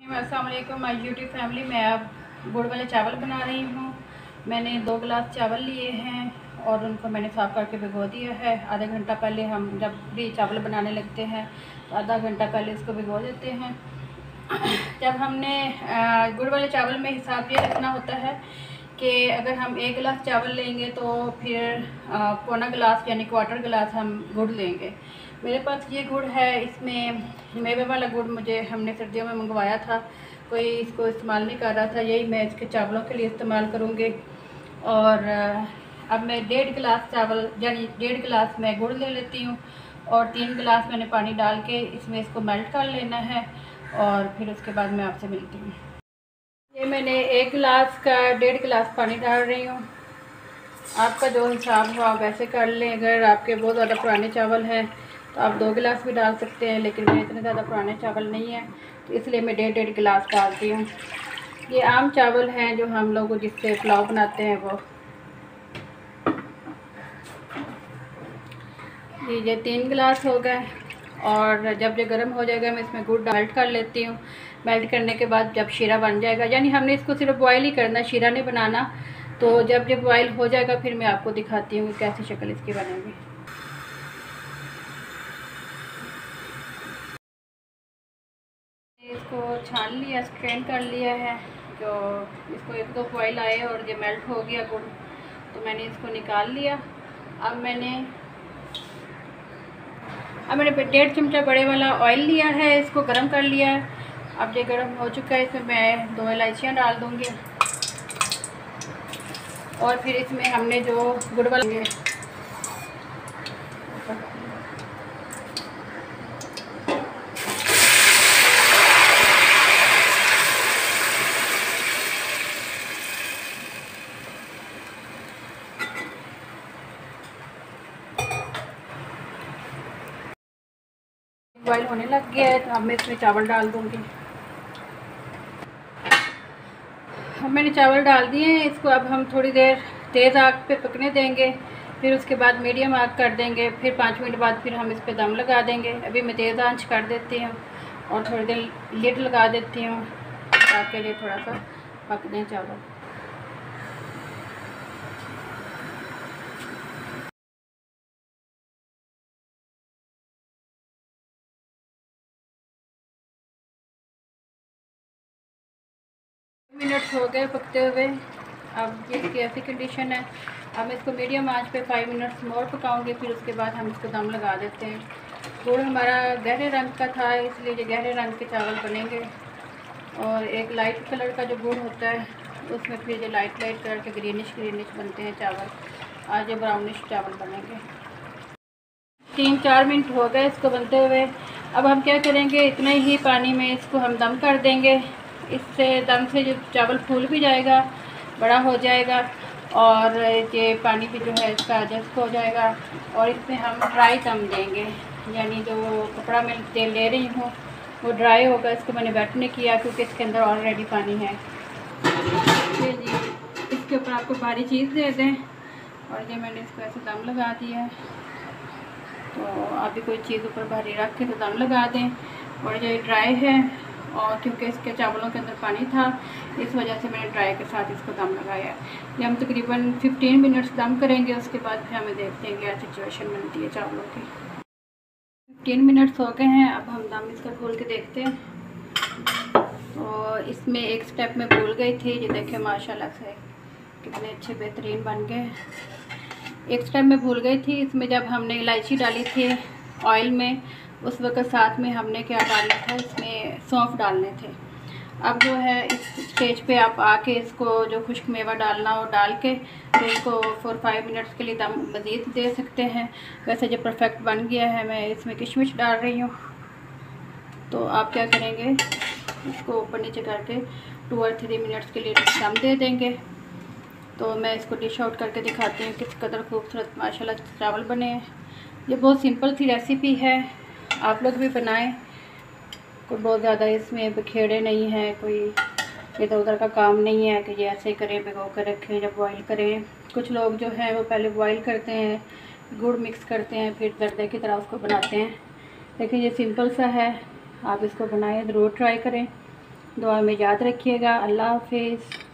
अस्सलाम वालेकुम my YouTube family. मैं अब गुड़ वाले चावल बना रही हूँ। मैंने 2 गिलास चावल लिए हैं और उनको मैंने साफ़ करके भिगो दिया है। आधा घंटा पहले हम जब भी चावल बनाने लगते हैं तो आधा घंटा पहले इसको भिगो देते हैं। जब हमने गुड़ वाले चावल में हिसाब ये रखना होता है कि अगर हम 1 गिलास चावल लेंगे तो फिर पौना गिलास यानी क्वार्टर गिलास हम गुड़ लेंगे। मेरे पास ये गुड़ है, इसमें मेवे वाला गुड़ मुझे हमने सर्दियों में मंगवाया था, कोई इसको इस्तेमाल नहीं कर रहा था, यही मैं इसके चावलों के लिए इस्तेमाल करूँगी। और अब मैं 1.5 गिलास चावल यानी 1.5 गिलास मैं गुड़ ले लेती हूँ और 3 गिलास मैंने पानी डाल के इसमें इसको मेल्ट कर लेना है और फिर उसके बाद मैं आपसे मिलती हूँ। ये मैंने 1 गिलास का 1.5 गिलास पानी डाल रही हूँ। आपका जो हिसाब हो आप वैसे कर लें। अगर आपके बहुत ज़्यादा पुराने चावल हैं तो आप 2 गिलास भी डाल सकते हैं, लेकिन मेरे इतने ज़्यादा पुराने चावल नहीं हैं तो इसलिए मैं 1.5 गिलास डालती हूँ। ये आम चावल हैं जो हम लोग जिससे पुलाव बनाते हैं वो। ये 3 गिलास हो गए और जब ये गर्म हो जाएगा मैं इसमें गुड़ मेल्ट कर लेती हूँ। मेल्ट करने के बाद जब शीरा बन जाएगा, यानी हमने इसको सिर्फ बॉयल ही करना, शीरा नहीं बनाना, तो जब ये बॉयल हो जाएगा फिर मैं आपको दिखाती हूँ कैसी शक्ल इसकी बनेगी। इसको छान लिया, स्ट्रेन कर लिया है। जो इसको 1-2 बॉयल आए और ये मेल्ट हो गया गुड़, तो मैंने इसको निकाल लिया। अब मैंने 1.5 चमचा बड़े वाला ऑयल लिया है, इसको गर्म कर लिया है। अब ये गर्म हो चुका है, इसमें मैं 2 इलायचियाँ डाल दूँगी और फिर इसमें हमने जो गुड़ वाला बॉयल होने लग गया है तो अब मैं इसमें चावल डाल दूँगी। अब मैंने चावल डाल दिए हैं, इसको अब हम थोड़ी देर तेज़ आग पे पकने देंगे, फिर उसके बाद मीडियम आग कर देंगे, फिर 5 मिनट बाद फिर हम इस पे दम लगा देंगे। अभी मैं तेज़ आंच कर देती हूँ और थोड़ी देर लिड लगा देती हूँ ताकि ये थोड़ा सा पक दें चावल। मिनट्स हो गए पकते हुए। अब ये इसकी ऐसी कंडीशन है, अब मैं इसको मीडियम आंच पे 5 मिनट्स मोर पकाऊंगी, फिर उसके बाद हम इसको दम लगा देते हैं। गुड़ हमारा गहरे रंग का था इसलिए ये गहरे रंग के चावल बनेंगे और एक लाइट कलर का जो गुड़ होता है उसमें फिर ये लाइट कलर के ग्रीनिश बनते हैं चावल। आज ये ब्राउनिश चावल बनेंगे। 3-4 मिनट हो गए इसको बनते हुए। अब हम क्या करेंगे, इतने ही पानी में इसको हम दम कर देंगे। इससे दम से जो चावल फूल भी जाएगा, बड़ा हो जाएगा और ये पानी भी जो है इसका एडजस्ट हो जाएगा। और इसमें हम ड्राई दम देंगे, यानी जो कपड़ा मैं तेल ले रही हूँ वो ड्राई होगा। इसको मैंने वेट नहीं किया क्योंकि इसके अंदर ऑलरेडी पानी है। ये जी इसके ऊपर आपको भारी चीज़ दे दें और ये मैंने इसको ऐसे दम लगा दिया है, तो आप भी कोई चीज़ ऊपर भारी रख के तो दम लगा दें। और ये ड्राई है और क्योंकि इसके चावलों के अंदर पानी था इस वजह से मैंने ड्राई के साथ इसको दम लगाया। ये हम तकरीबन 15 मिनट्स दम करेंगे, उसके बाद फिर हमें देखते हैं क्या सिचुएशन बनती है चावलों की। 15 मिनट्स हो गए हैं, अब हम दम इसका खोल के देखते हैं। तो इसमें एक स्टेप में भूल गई थी, ये देखें माशाल्लाह से कितने अच्छे बेहतरीन बन गए। एक स्टेप में भूल गई थी, इसमें जब हमने इलायची डाली थी ऑयल में उस वक्त साथ में हमने क्या डालना था, इसमें सौंफ डालने थे। अब जो है इस स्टेज पे आप आके इसको जो खुश्क मेवा डालना हो डाल के तो इसको 4-5 मिनट्स के लिए दम मज़ीद दे सकते हैं। वैसे जो परफेक्ट बन गया है, मैं इसमें किशमिश डाल रही हूँ। तो आप क्या करेंगे, इसको ऊपर नीचे करके 2 और 3 मिनट्स के लिए दम दे देंगे। तो मैं इसको डिश आउट करके दिखाती हूँ किस कदर खूबसूरत माशाल्लाह चावल बने हैं। ये बहुत सिंपल सी रेसिपी है, आप लोग भी बनाएं। कोई बहुत ज़्यादा इसमें बखेड़े नहीं हैं, कोई इधर उधर का काम नहीं है कि ये ऐसे करें, भिगो कर रखें जब बॉईल करें। कुछ लोग जो हैं वो पहले बॉईल करते हैं, गुड़ मिक्स करते हैं, फिर दरदे की तरह उसको बनाते हैं। लेकिन ये सिंपल सा है, आप इसको बनाएं, ज़रूर ट्राई करें। दुआ में याद रखिएगा। अल्लाह हाफिज़।